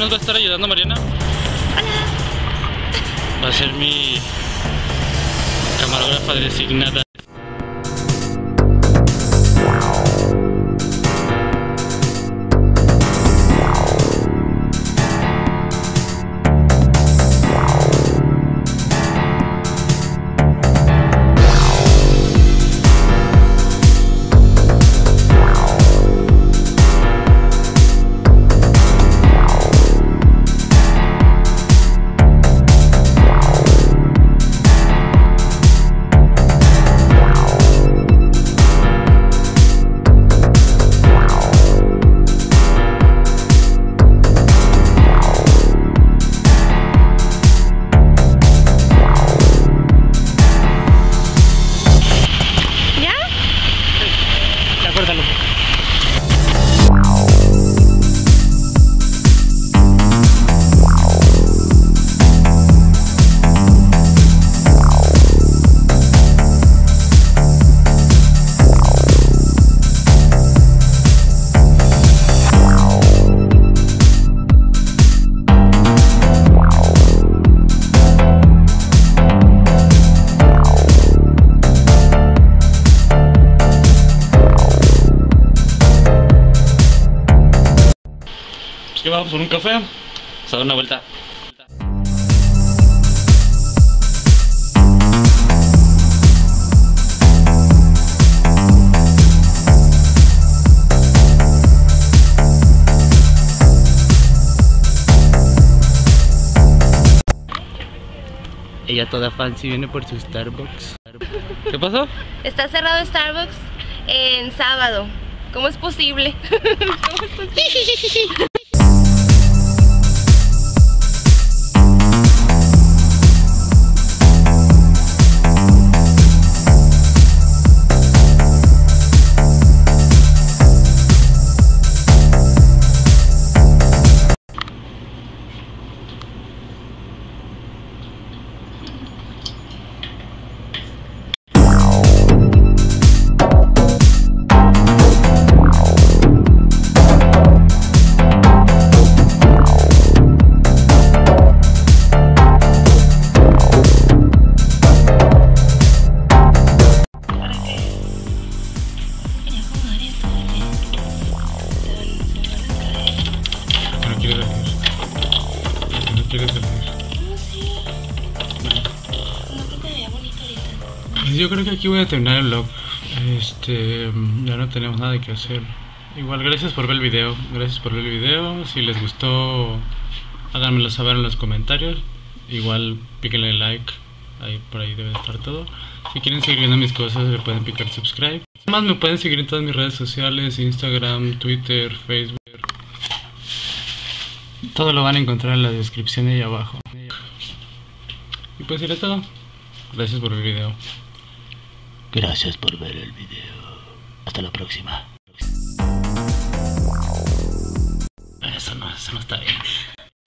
nos va a estar ayudando Mariana? Hola. Va a ser mi camarógrafa designada. Córtalo. ¿Qué vamos por un café? Vamos a dar una vuelta. Ella toda fancy viene por su Starbucks. ¿Qué pasó? Está cerrado Starbucks en sábado. ¿Cómo es posible? ¿Cómo es posible? ¿Quieres salir? No sé. No creo que me vea bonito ahorita. Yo creo que aquí voy a terminar el vlog. Ya no tenemos nada que hacer. Igual, gracias por ver el video. Gracias por ver el video. Si les gustó, háganmelo saber en los comentarios. Igual, píquenle like. Ahí, por ahí debe estar todo. Si quieren seguir viendo mis cosas, le pueden picar subscribe. Además, me pueden seguir en todas mis redes sociales: Instagram, Twitter, Facebook. Todo lo van a encontrar en la descripción de ahí abajo. Y pues será todo. Gracias por ver el video. Gracias por ver el video. Hasta la próxima.